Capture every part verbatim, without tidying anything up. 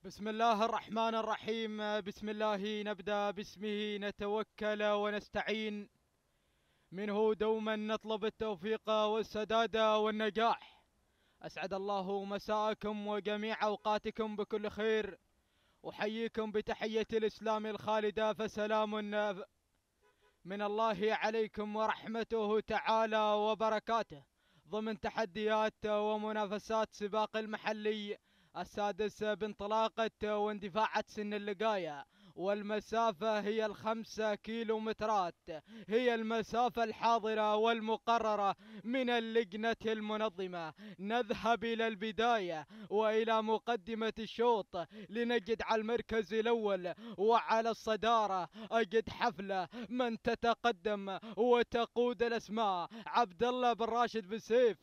بسم الله الرحمن الرحيم. بسم الله نبدأ، باسمه نتوكل ونستعين، منه دوما نطلب التوفيق والسداد والنجاح. أسعد الله مساءكم وجميع أوقاتكم بكل خير. أحييكم بتحية الإسلام الخالدة، فسلام من الله عليكم ورحمته تعالى وبركاته، ضمن تحديات ومنافسات سباق المحلي السادس بانطلاقة واندفاعة سن اللقاية، والمسافة هي الخمسة كيلومترات، هي المسافة الحاضرة والمقررة من اللجنة المنظمة. نذهب إلى البداية وإلى مقدمة الشوط لنجد على المركز الأول وعلى الصدارة أجد حفلة من تتقدم وتقود الأسماء عبد الله بن راشد بن سيف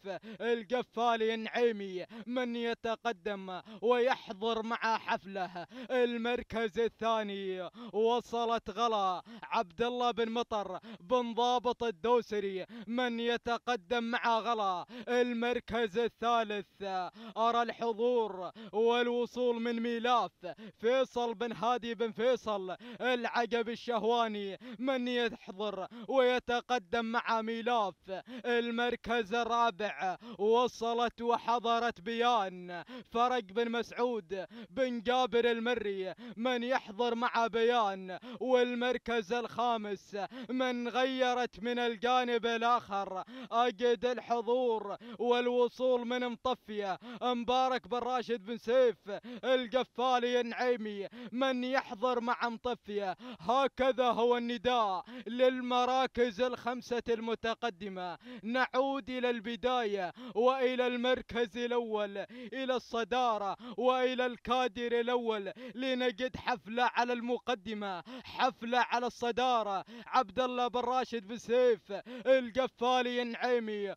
القفالي النعيمي، من يتقدم ويحضر مع حفله المركز الثاني. وصلت غلا عبد الله بن مطر بن ضابط الدوسري، من يتقدم مع غلا المركز الثالث. أرى الحضور والوصول من ميلاف فيصل بن هادي بن فيصل العقب الشهواني، من يحضر ويتقدم مع ميلاف المركز الرابع. وصلت وحضرت بيان فرج بن مسعود بن جابر المري، من يحضر مع بيان. والمركز الخامس من غيرت من الجانب الآخر أجد الحضور والوصول من مطفية مبارك بن راشد بن سيف القفالي النعيمي، من يحضر مع مطفية. هكذا هو النداء للمراكز الخمسة المتقدمة. نعود إلى البداية وإلى المركز الأول، إلى الصدارة وإلى الكادر الأول، لنجد حفلة على المقدمة، حفلة على الصدارة عبد الله بن راشد بن سيف القفالي النعيمي.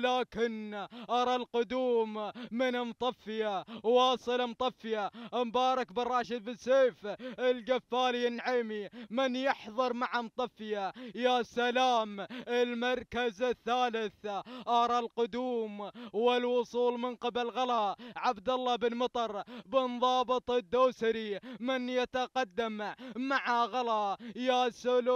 ولكن أرى القدوم من مطفية، واصل مطفية مبارك بن راشد بن سيف القفالي النعيمي، من يحضر مع مطفية. يا سلام، المركز الثالث. أرى القدوم والوصول من قبل غلا عبد الله بن مطر بن ضابط الدوسري، من يتقدم مع غلا. يا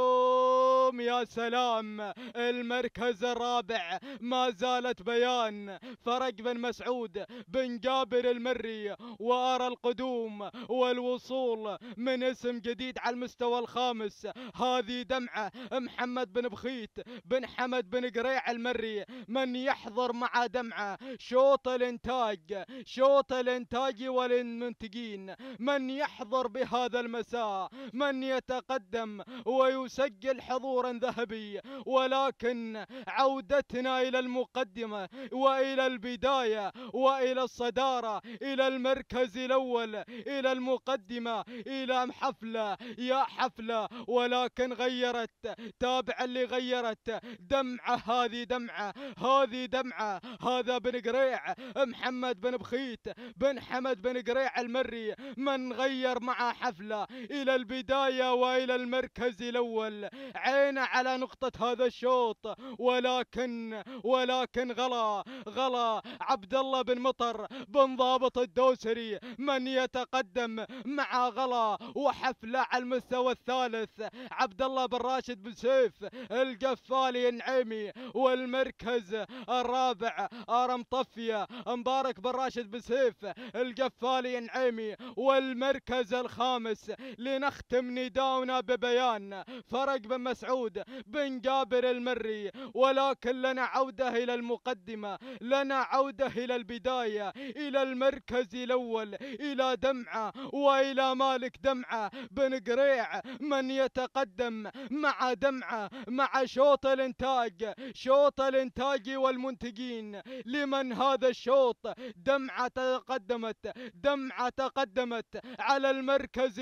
سلام يا سلام، المركز الرابع ما زالت بيان فرج بن مسعود بن جابر المري. وأرى القدوم والوصول من اسم جديد على المستوى الخامس، هذه دمعة محمد بن بخيت بن حمد بن قريع المري، من يحضر مع دمعة. شوط الانتاج، شوط الانتاج والمنتجين، من يحضر بهذا المساء، من يتقدم ويسجل حضورا ذهبي. ولكن عودتنا إلى المقدمة وإلى البداية وإلى الصدارة، إلى المركز الأول، إلى المقدمة، إلى حفلة يا حفلة. ولكن غيرت، تابع اللي غيرت. دمعة، هذه دمعة، هذه دمعة. هذا بن قريع محمد بن بخيت بن حمد بن قريع المري، من غير مع حفلة إلى البداية وإلى المركز الأول. عين على نقطة هذا الشوط. ولكن ولكن غلا غلا عبد الله بن مطر بن ضابط الدوسري، من يتقدم مع غلا. وحفلة على المستوى الثالث عبد الله بن راشد بن سيف القفالي النعيمي. والمركز الرابع أرى مطفية مبارك بن راشد بن سيف القفالي النعيمي. والمركز الخامس لنختم نداؤنا ببيان فرج بن مسعود بن جابر المري. ولكن لنا عودة إلى المقدمة، لنا عودة إلى البداية، إلى المركز الأول، إلى دمعة وإلى مالك دمعة بن قريع، من يتقدم مع دمعة مع شوط الانتاج، شوط الانتاج والمنتجين. لمن هذا الشوط؟ دمعة تقدمت، دمعة تقدمت على المركز الأول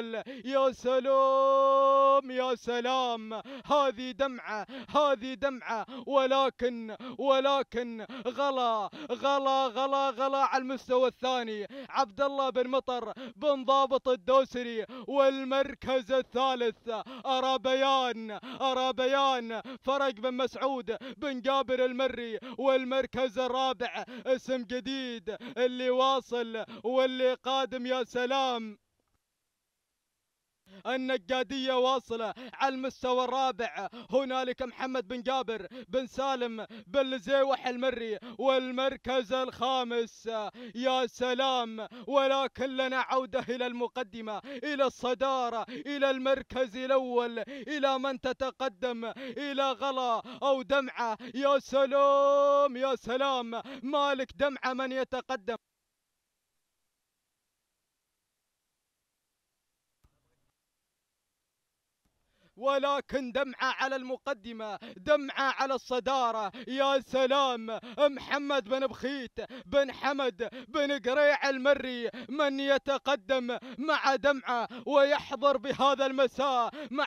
الأول. يا سلام يا سلام، هذه دمعة هذه دمعة، ولكن ولكن غلا غلا غلا غلا على المستوى الثاني. عبد الله بن مطر بن ضابط الدوسري. والمركز الثالث أرى بيان أرى بيان فرج بن مسعود بن جابر المري. والمركز الرابع اسم جديد اللي واصل واللي قادم. يا سلام، النقادية واصلة على المستوى الرابع. هنالك محمد بن جابر بن سالم بن زيوح المري. والمركز الخامس يا سلام، ولكن لنا عودة إلى المقدمة، إلى الصدارة، إلى المركز الأول، إلى من تتقدم، إلى غلا أو دمعة. يا سلام يا سلام، مالك دمعة من يتقدم. ولكن دمعة على المقدمة، دمعة على الصدارة. يا سلام، محمد بن بخيت بن حمد بن قريع المري من يتقدم مع دمعة ويحضر بهذا المساء مع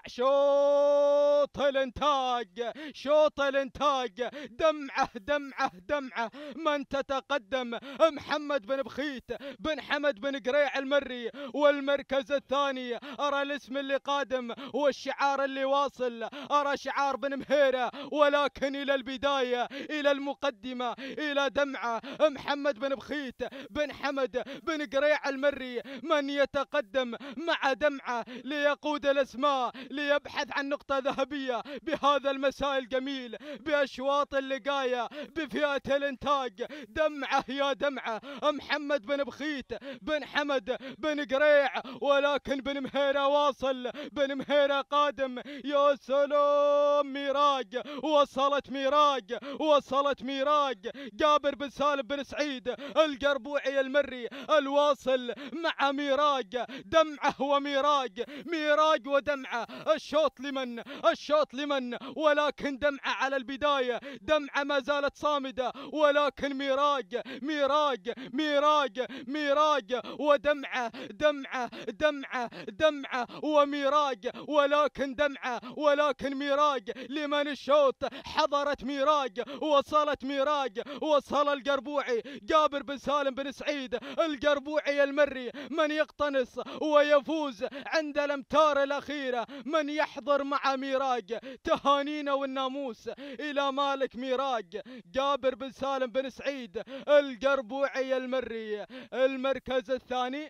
شوط الانتاج. شوط الانتاج دمعة دمعة دمعة من تتقدم. محمد بن بخيت بن حمد بن قريع المري. والمركز الثاني أرى الاسم اللي قادم والشعار اللي واصل، أرى شعار بن مهيرة. ولكن إلى البداية، إلى المقدمة، إلى دمعة. محمد بن بخيت بن حمد بن قريع المري من يتقدم مع دمعة ليقود الأسماء، ليبحث عن نقطة ذهبية بهذا المساء الجميل بأشواط اللقاية بفئة الانتاج. دمعة يا دمعة، محمد بن بخيت بن حمد بن قريع. ولكن بن مهيرة واصل، بن مهيرة قادم. يا سلام، ميراج وصلت ميراج وصلت ميراج. جابر بن سالم بن سعيد القربوعي المري الواصل مع ميراج. دمعة وميراج، ميراج ودمعة. الشوط لمن الشوط لمن ولكن دمعة على البداية، دمعة ما زالت صامدة. ولكن ميراج ميراج ميراج ميراج ودمعة. دمعة دمعة دمعة وميراج. ولكن دمعة ولكن ميراج. لمن الشوط حضرت ميراج، وصلت ميراج. وصل القربوعي جابر بن سالم بن سعيد القربوعي المري من يقتنص ويفوز عند الامتار الأخيرة، من يحضر مع ميراج. تهانينا والناموس إلى مالك ميراج جابر بن سالم بن سعيد القربوعي المري. المركز الثاني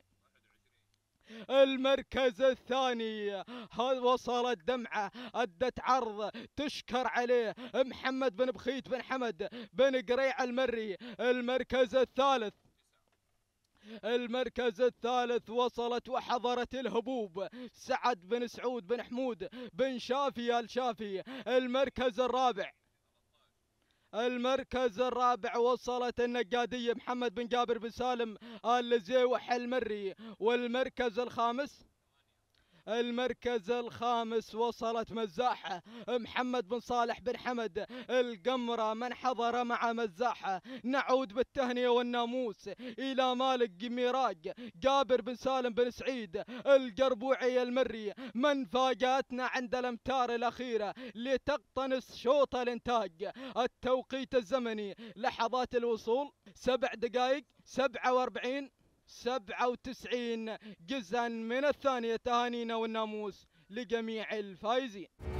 المركز الثاني وصلت دمعة، أدت عرض تشكر عليه محمد بن بخيت بن حمد بن قريع المري. المركز الثالث المركز الثالث وصلت وحضرت الهبوب سعد بن سعود بن حمود بن شافي الشافي. المركز الرابع المركز الرابع وصلت النقادية محمد بن جابر بن سالم آل زيوح المري. والمركز الخامس المركز الخامس وصلت مزاحة محمد بن صالح بن حمد القمرة من حضر مع مزاحة. نعود بالتهنئة والناموس إلى مالك ميراج جابر بن سالم بن سعيد القربوعي المري من فاجأتنا عند الامتار الأخيرة لتقتنص شوط الانتاج. التوقيت الزمني لحظات الوصول سبع دقائق سبعة واربعين سبعة وتسعين جزءا من الثانية. تهانينا والناموس لجميع الفائزين.